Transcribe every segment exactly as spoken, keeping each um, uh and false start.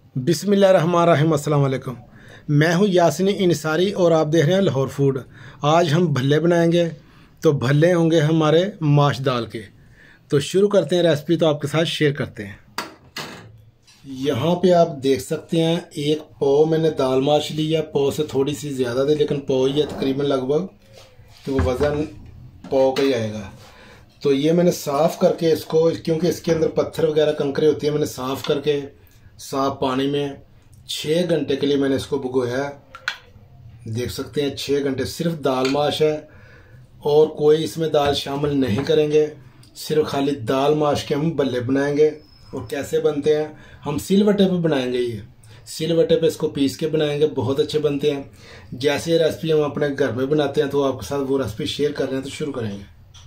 बिस्मिल्लाहिर्रहमानिर्रहीम। अस्सलाम वालेकुम। मैं हूं यासीन इंसारी और आप देख रहे हैं लाहौर फूड। आज हम भल्ले बनाएंगे। तो भल्ले होंगे हमारे माश दाल के। तो शुरू करते हैं रेसिपी, तो आपके साथ शेयर करते हैं। यहाँ पे आप देख सकते हैं एक पाव मैंने दाल माश लिया। पाव से थोड़ी सी ज़्यादा थी, लेकिन पाव ही है तकरीबन लगभग, तो वो वज़न पाव का ही आएगा। तो ये मैंने साफ़ करके इसको, क्योंकि इसके अंदर पत्थर वगैरह कंकरे होती है, मैंने साफ़ करके साफ पानी में छः घंटे के लिए मैंने इसको भिगोया है। देख सकते हैं छः घंटे। सिर्फ दाल माश है और कोई इसमें दाल शामिल नहीं करेंगे, सिर्फ खाली दाल माश के हम भल्ले बनाएंगे। और कैसे बनते हैं, हम सिलवट्टे पे बनाएंगे। ये सिलवट्टे पे इसको पीस के बनाएंगे, बहुत अच्छे बनते हैं। जैसे रेसिपी हम अपने घर में बनाते हैं, तो आपके साथ वो रेसिपी शेयर कर रहे हैं। तो शुरू करेंगे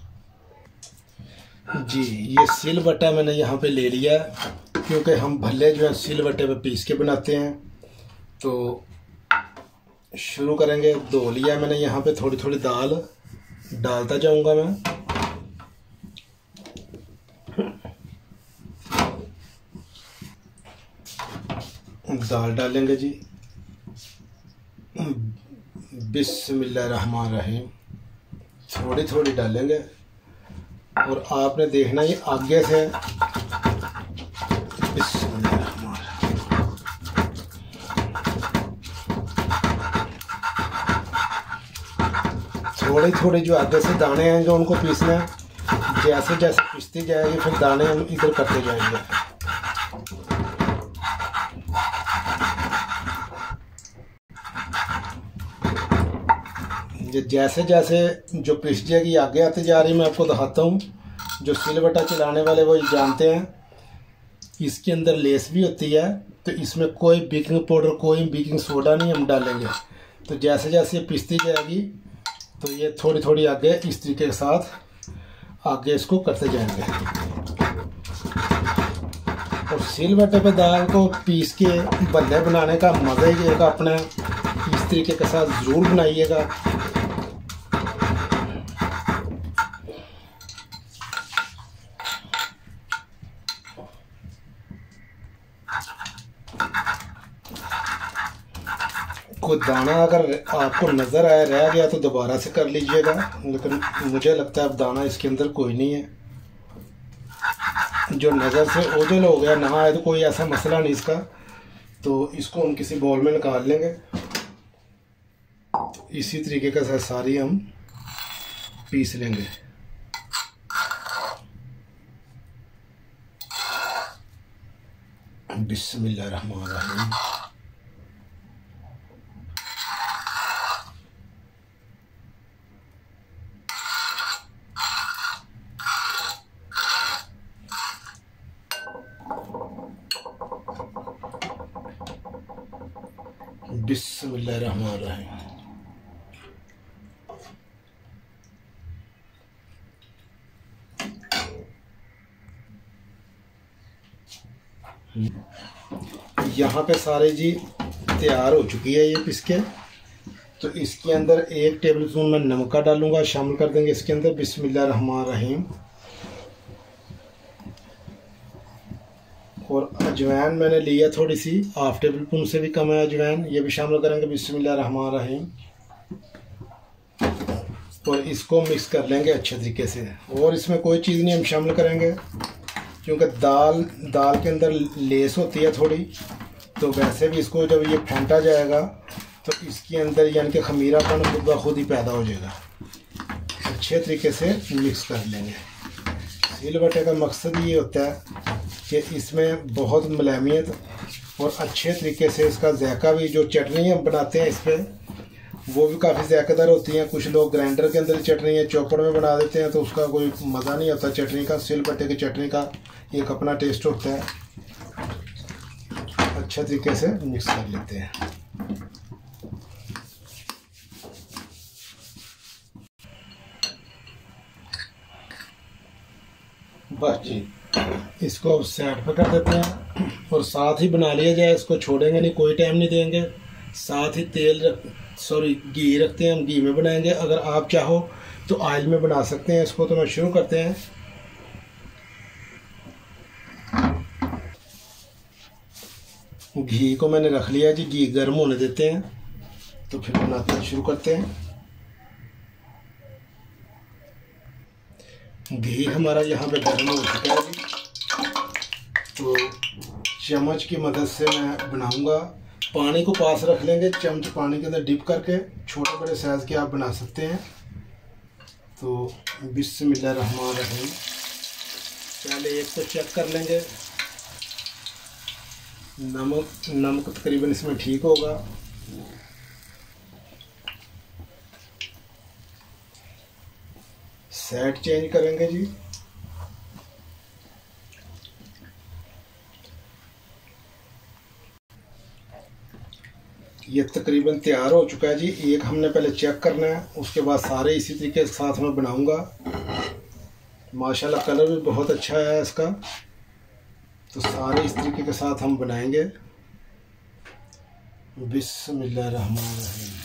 जी। ये सिलवट्टा मैंने यहाँ पे ले लिया है, क्योंकि हम भल्ले जो है सिलवट्टे पे पीस के बनाते हैं। तो शुरू करेंगे। धो लिया मैंने, यहाँ पे थोड़ी थोड़ी दाल डालता जाऊंगा मैं। दाल डालेंगे जी। बिस्मिल्लाहिर्रहमानिर्रहीम। थोड़ी थोड़ी डालेंगे और आपने देखना ये आगे से। थोड़ी थोड़ी जो आगे से दाने हैं जो उनको पीसना है। जैसे जैसे पीसती जाएगी फिर दाने हम इधर करते जाएंगे। जैसे जैसे जो पिस जाएगी आगे आती जा रही, मैं आपको दिखाता हूँ। जो सिलवट्टा चलाने वाले वो जानते हैं, इसके अंदर लेस भी होती है। तो इसमें कोई बेकिंग पाउडर, कोई बेकिंग सोडा नहीं हम डालेंगे। तो जैसे जैसे पिसती जाएगी, तो ये थोड़ी थोड़ी आगे इस तरीके के साथ आगे इसको करते जाएंगे। और सिलवट्टे पे दाल को पीस के भल्ले बनाने का मज़ा ही एक अपना। इस तरीके के साथ ज़रूर बनाइएगा। कोई दाना अगर आपको नज़र आया रह गया तो दोबारा से कर लीजिएगा, लेकिन मुझे लगता है अब दाना इसके अंदर कोई नहीं है। जो नज़र से ओझल हो गया ना आए तो कोई ऐसा मसला नहीं इसका। तो इसको हम किसी बाउल में निकाल लेंगे। तो इसी तरीके का साथ सारी हम पीस लेंगे। बिस्मिल्लाहिर्रहमानिर्रहीम। बिस्मिल्लाहिर्रहमानिर्रहीम। यहाँ पे सारे जी तैयार हो चुकी है ये पिस के। तो इसके अंदर एक टेबल स्पून मैं नमक का डालूंगा, शामिल कर देंगे इसके अंदर। बिस्मिल्लाहिर्रहमानिर्रहीम। और अजवाइन मैंने लिया थोड़ी सी, हाफ टेबल स्पून से भी कम है अजवाइन, ये भी शामिल करेंगे। बिस्मिल्लाहिर्रहमानिर्रहीम। और इसको मिक्स कर लेंगे अच्छे तरीके से। और इसमें कोई चीज़ नहीं हम शामिल करेंगे, क्योंकि दाल दाल के अंदर लेस होती है थोड़ी। तो वैसे भी इसको जब ये फेंटा जाएगा तो इसके अंदर यानी कि खमीरापन खुद ब खुद ही पैदा हो जाएगा। अच्छे तरीके से मिक्स कर लेंगे। सिलवट्टे का मकसद ये होता है कि इसमें बहुत मुलायमियत और अच्छे तरीके से इसका जायका भी, जो चटनी हम बनाते हैं इस पर, वो भी काफ़ी जायकेदार होती हैं। कुछ लोग ग्राइंडर के अंदर चटनी या चॉपर में बना देते हैं, तो उसका कोई मज़ा नहीं होता चटनी का। सिलवट्टे की चटनी का एक अपना टेस्ट होता है। अच्छे तरीके से मिक्स कर लेते हैं। बस जी, इसको साइड पर कर देते हैं और साथ ही बना लिया जाए। इसको छोड़ेंगे नहीं, कोई टाइम नहीं देंगे। साथ ही तेल रख सॉरी घी रखते हैं, हम घी में बनाएंगे। अगर आप चाहो तो ऑयल में बना सकते हैं इसको। तो मैं शुरू करते हैं। घी को मैंने रख लिया जी, घी गर्म होने देते हैं तो फिर बनाते हैं, शुरू करते हैं। घी हमारा यहाँ पे गर्म हो चुका है जी, तो चम्मच की मदद से मैं बनाऊंगा। पानी को पास रख लेंगे, चम्मच पानी के अंदर डिप करके छोटे बड़े साइज़ के आप बना सकते हैं। तो बिस्मिल्लाहिर्रहमानिर्रहीम, पहले एक तो चेक कर लेंगे, नमक नमक तकरीबन इसमें ठीक होगा। साइड चेंज करेंगे जी। ये तकरीबन तैयार हो चुका है जी। एक हमने पहले चेक करना है, उसके बाद सारे इसी तरीके के साथ मैं बनाऊंगा। माशाल्लाह कलर भी बहुत अच्छा है इसका, तो सारे इस तरीके के साथ हम बनाएंगे। बिस्मिल्लाहिर्रहमानिर्रहीम।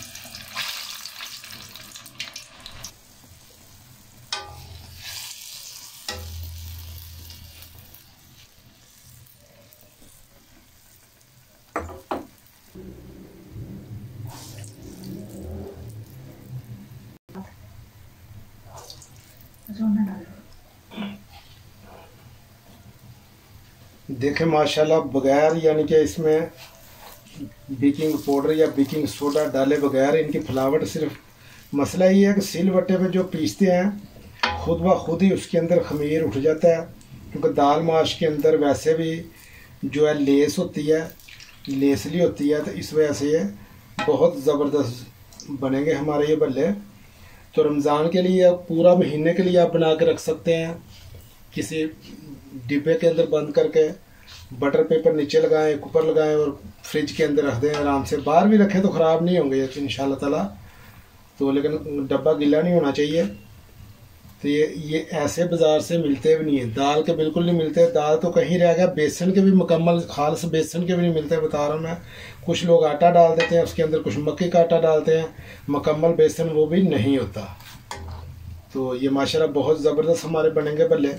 देखें माशाल्लाह, बगैर यानी कि इसमें बेकिंग पाउडर या बेकिंग सोडा डाले बगैर इनकी फ्लावट, सिर्फ मसला ये है कि सिलबट्टे पे जो पीसते हैं खुद ब खुद ही उसके अंदर खमीर उठ जाता है, क्योंकि दाल माश के अंदर वैसे भी जो है लेस होती है, लेसली होती है, तो इस वजह से ये बहुत ज़बरदस्त बनेंगे हमारे ये भल्ले। तो रमज़ान के लिए, पूरा महीने के लिए आप बना के रख सकते हैं। किसी डिब्बे के अंदर बंद करके बटर पेपर नीचे लगाएं, ऊपर लगाएं और फ्रिज के अंदर रख दें आराम से। बाहर भी रखें तो ख़राब नहीं होंगे इंशाल्लाह ताला, तो लेकिन डब्बा गीला नहीं होना चाहिए। तो ये ये ऐसे बाज़ार से मिलते भी नहीं है, दाल के बिल्कुल नहीं मिलते। दाल तो कहीं रह गया, बेसन के भी मुकम्मल खालस बेसन के भी नहीं मिलते, बता रहा हूँ मैं। कुछ लोग आटा डाल देते हैं उसके अंदर, कुछ मक्के का आटा डालते हैं, मुकम्मल बेसन वो भी नहीं होता। तो ये माशाल्लाह बहुत ज़बरदस्त हमारे बनेंगे भल्ले।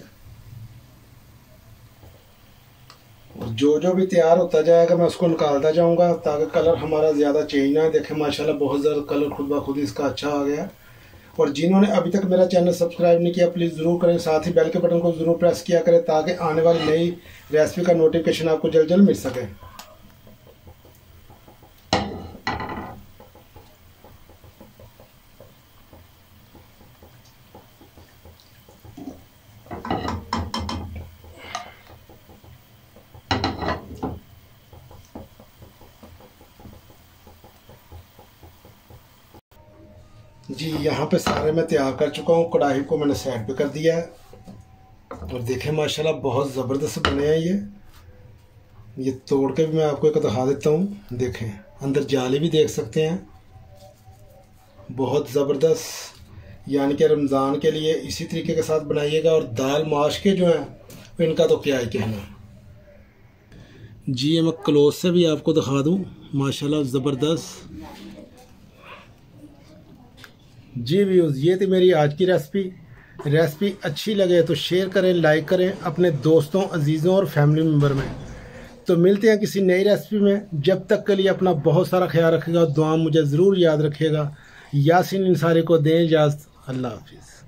जो जो भी तैयार होता जाएगा मैं उसको निकालता जाऊंगा ताकि कलर हमारा ज़्यादा चेंज ना है। देखें माशाल्लाह बहुत ज़्यादा कलर खुद ब खुद इसका अच्छा आ गया। और जिन्होंने अभी तक मेरा चैनल सब्सक्राइब नहीं किया प्लीज़ ज़रूर करें, साथ ही बेल के बटन को ज़रूर प्रेस किया करें ताकि आने वाली नई रेसिपी का नोटिफिकेशन आपको जल्द जल्द मिल सके। जी यहाँ पे सारे मैं तैयार कर चुका हूँ, कढ़ाई को मैंने साइड पे कर दिया है। और देखें माशाल्लाह बहुत ज़बरदस्त बने हैं ये ये तोड़ के भी मैं आपको एक दिखा देता हूँ। देखें अंदर जाली भी देख सकते हैं, बहुत ज़बरदस्त। यानी कि रमज़ान के लिए इसी तरीके के साथ बनाइएगा। और दाल माश के जो हैं इनका तो क्या ही कहना जी। ये मैं क्लोज से भी आपको दिखा दूँ, माशाल्लाह ज़बरदस्त जी व्यूज़। ये थी मेरी आज की रेसिपी। रेसिपी अच्छी लगे तो शेयर करें, लाइक करें अपने दोस्तों, अजीज़ों और फैमिली मेम्बर में। तो मिलते हैं किसी नई रेसिपी में। जब तक के लिए अपना बहुत सारा ख्याल रखिएगा और दुआ मुझे ज़रूर याद रखिएगा। यासीन इंसारी को दें इजाज़त। अल्लाह हाफिज़।